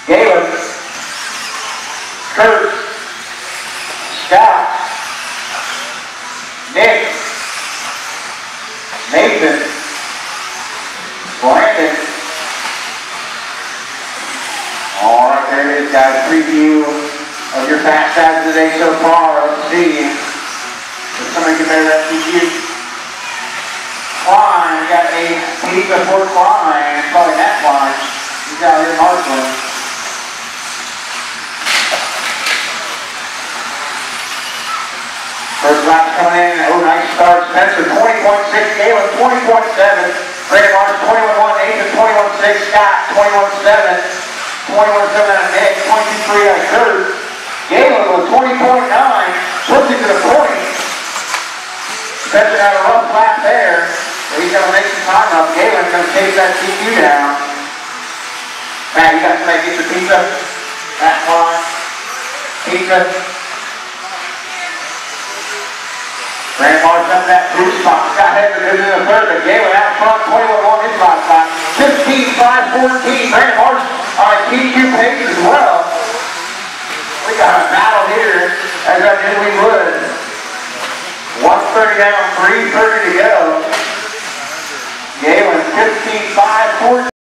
Galen, Kurt, Scott, Nick, Nathan, Brandon. All right, there it is, guys. Preview of your fast stats today so far. Let's see if somebody can better that preview. Klein, got a pizza for Klein. It's probably that Klein. He's out here in Hartland. First lap coming in. Oh, nice start. Spencer, 20.6. Galen, 20.7. Brandon Martin, 21.1. Nathan, 21.6. Scott, 21.7. 21.7 out of Nick, 22.3 out of Kurt. Galen with 20.9, puts it to the point. Spencer had a rough lap there, but he's going to make some time up. Galen's going to chase that TQ down. Matt, you got somebody get your pizza? Matt, fine. Pizza. Brandon Martin up that cruise spot. Scott Hedman goes in the third, but Galen out front, 21.1 his last time. 15.5-14. Brandon Martin on a TQ pace as well. We got a battle here, as I knew we would. 130 down, 3:30 to go. Galen 15.5-14.